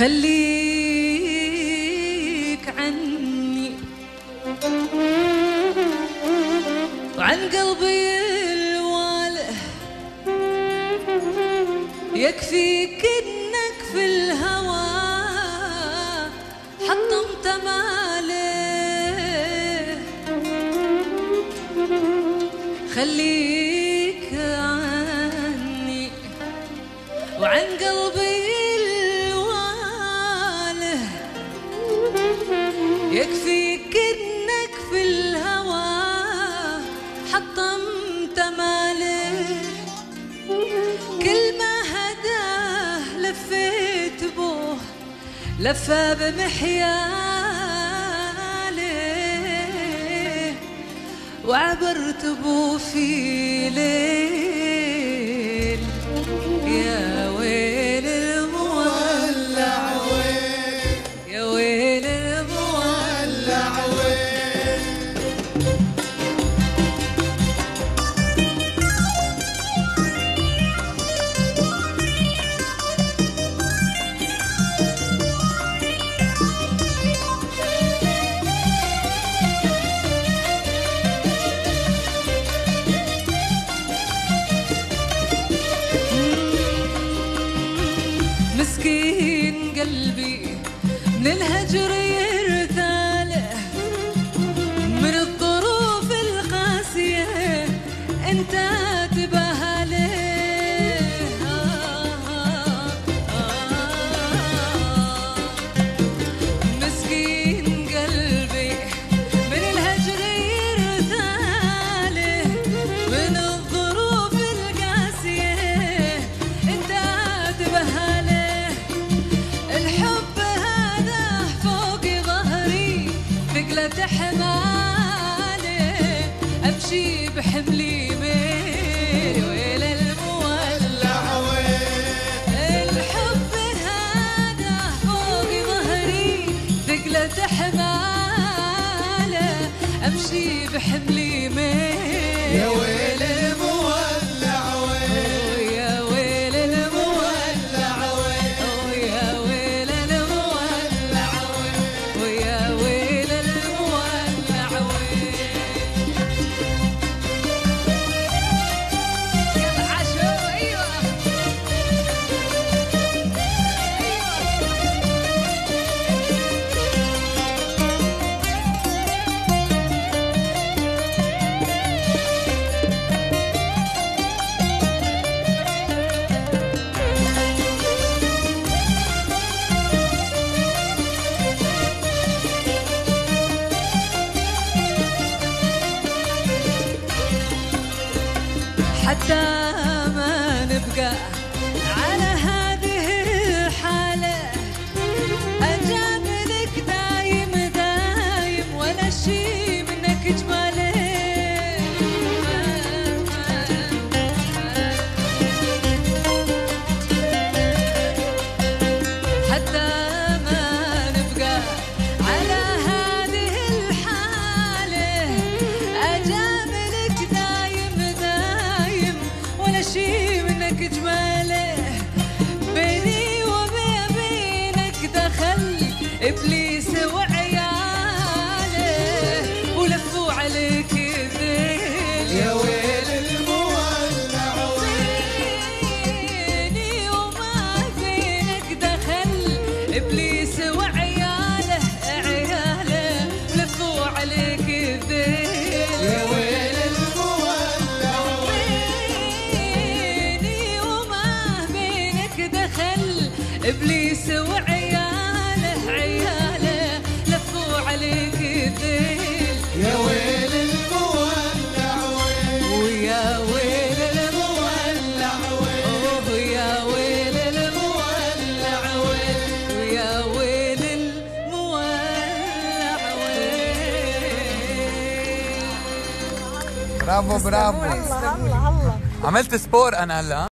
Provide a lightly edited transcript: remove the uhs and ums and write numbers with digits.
خليك عني وعن قلبي الواله، يكفيك انك في الهوى حطمت ماله. خليك عني وعن قلبي الواله، يكفيك انك في الهوى حطمت ماله. كل ما هداه لفيت بوه لفى بمحياله، وعبرت بو في ليل. يا ويل المولع ويل، يا ويل المولع ويل. مسكين قلبي من الهجر يرثاله، من الظروف القاسية انت تبهله. مسكين قلبي من الهجر يرثاله، من الظروف القاسية انت تبهله. الحب هذا فوق ظهري ثقلة حماله، امشي بحملي ميل. ويل المولع ويل. الحب هذا فوق ظهري ثقلة حماله، امشي بحملي ميل. يا ويل المولع ويل، يا ويل المولع ويل، يا ويل المولع ويل، ويا ويل المولع ويل. يلا عاشوا. ايوه حتى ما نبقى على هذه الحالة، أجاملك دايم دايم ولا شي منك جماله. حتى ما نبقى على هذه الحالة، أجاملك دايم دايم ولا شي منك جماله. بيني وبينك دخل إبليس وعياله، ولفوا عليك الذيل. يا ويل المولع ويل. بيني وما بينك دخل إبليس وعياله، عياله ولفوا عليك الذيل. يا ويل المولع بيني وما بينك دخل إبليس وعياله، عياله لفوا عليك الذيل. يا ويل المولع ويل، ويا ويل المولع ويل، ويا ويل المولع ويل، ويا ويل المولع ويل. برافو برافو. الله الله الله. عملت سبور انا هلا.